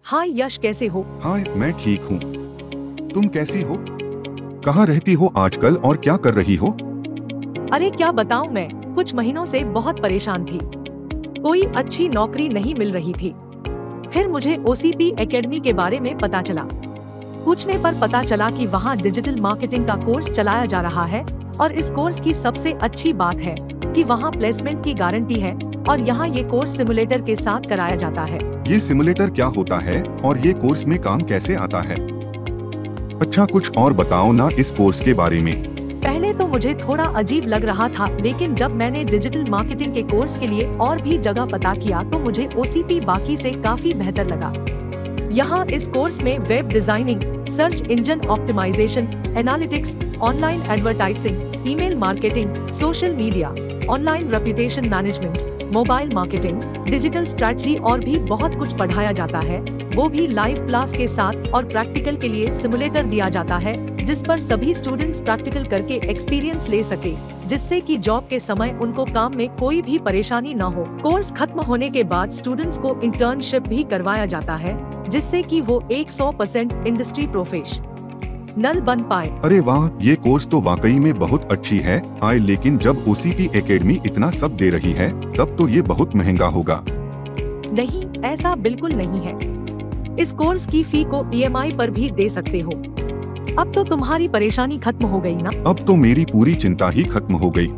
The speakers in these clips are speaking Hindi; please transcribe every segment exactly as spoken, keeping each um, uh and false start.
हाय यश, कैसे हो? हाय, मैं ठीक हूँ। तुम कैसी हो? कहाँ रहती हो आजकल और क्या कर रही हो? अरे क्या बताऊं, मैं कुछ महीनों से बहुत परेशान थी। कोई अच्छी नौकरी नहीं मिल रही थी। फिर मुझे ओसीपी एकेडमी के बारे में पता चला। पूछने पर पता चला कि वहाँ डिजिटल मार्केटिंग का कोर्स चलाया जा रहा है और इस कोर्स की सबसे अच्छी बात है कि वहाँ प्लेसमेंट की गारंटी है और यहाँ ये कोर्स सिमुलेटर के साथ कराया जाता है। ये सिमुलेटर क्या होता है और ये कोर्स में काम कैसे आता है? अच्छा, कुछ और बताओ ना इस कोर्स के बारे में। पहले तो मुझे थोड़ा अजीब लग रहा था, लेकिन जब मैंने डिजिटल मार्केटिंग के कोर्स के लिए और भी जगह पता किया तो मुझे ओसीपी बाकी से काफी बेहतर लगा। यहाँ इस कोर्स में web designing, search engine optimisation, analytics, online advertising, email marketing, social media, online reputation management, mobile marketing, digital strategy और भी बहुत कुछ पढ़ाया जाता है, वो भी लाइव क्लास के साथ। और प्रैक्टिकल के लिए सिमुलेटर दिया जाता है जिस पर सभी स्टूडेंट्स प्रैक्टिकल करके एक्सपीरियंस ले सके, जिससे कि जॉब के समय उनको काम में कोई भी परेशानी न हो। कोर्स खत्म होने के बाद स्टूडेंट्स को इंटर्नशिप भी करवाया जाता है, जिससे कि वो सौ परसेंट इंडस्ट्री प्रोफेशनल बन पाए। अरे वाह, ये कोर्स तो वाकई में बहुत अच्छी है। आए लेकिन जब ओसीपी एकेडमी इतना सब दे रही है तब तो ये बहुत महंगा होगा। नहीं, ऐसा बिल्कुल नहीं है। इस कोर्स की फी को ईएमआई पर भी दे सकते हो। अब तो तुम्हारी परेशानी खत्म हो गई ना? अब तो मेरी पूरी चिंता ही खत्म हो गई।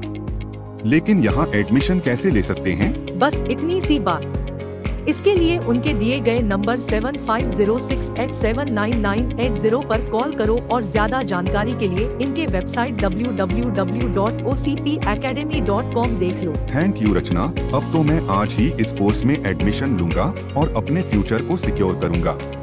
लेकिन यहाँ एडमिशन कैसे ले सकते हैं? बस इतनी सी बात। इसके लिए उनके दिए गए number seven five zero six eight seven nine nine eight zero पर कॉल करो और ज्यादा जानकारी के लिए इनके website W W W dot O C P academy dot com देख लो। थैंक यू रचना, अब तो मैं आज ही इस कोर्स में एडमिशन लूंगा और अपने फ्यूचर को सिक्योर करूंगा।